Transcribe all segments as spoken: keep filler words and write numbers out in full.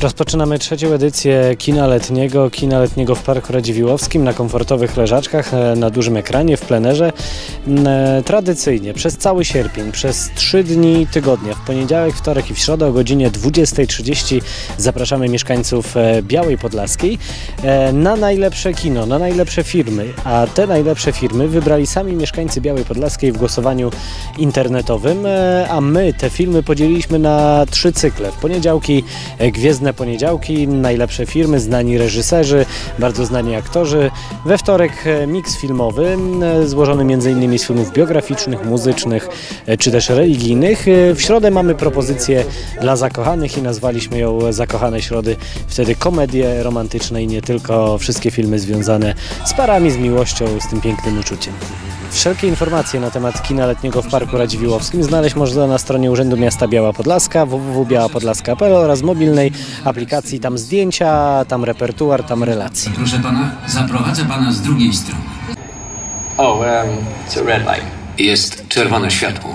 Rozpoczynamy trzecią edycję kina letniego, kina letniego w Parku Radziwiłłowskim na komfortowych leżaczkach, na dużym ekranie, w plenerze. Tradycyjnie przez cały sierpień, przez trzy dni tygodnia, w poniedziałek, wtorek i w środę o godzinie dwudziestej trzydzieści zapraszamy mieszkańców Białej Podlaskiej na najlepsze kino, na najlepsze filmy, a te najlepsze filmy wybrali sami mieszkańcy Białej Podlaskiej w głosowaniu internetowym, a my te filmy podzieliliśmy na trzy cykle. W poniedziałki Gwiezdne Poniedziałki, najlepsze filmy, znani reżyserzy, bardzo znani aktorzy. We wtorek miks filmowy, złożony między innymi z filmów biograficznych, muzycznych czy też religijnych. W środę mamy propozycję dla zakochanych i nazwaliśmy ją Zakochane Środy. Wtedy komedie romantyczne i nie tylko, wszystkie filmy związane z parami, z miłością, z tym pięknym uczuciem. Wszelkie informacje na temat kina letniego w Parku Radziwiłłowskim znaleźć można na stronie Urzędu Miasta Biała Podlaska, w w w kropka biała podlaska kropka p l oraz mobilnej aplikacji. Tam zdjęcia, tam repertuar, tam relacje. Proszę pana, zaprowadzę pana z drugiej strony. Oh, um, it's a red light. Jest czerwone światło.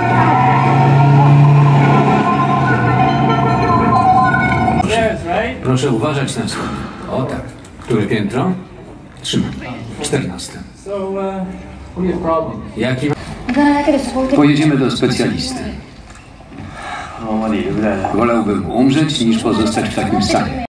Proszę uważać na schody. O tak. Które piętro? Trzymam. Czternaste. Jaki? Pojedziemy do specjalisty. Wolałbym umrzeć, niż pozostać w takim stanie.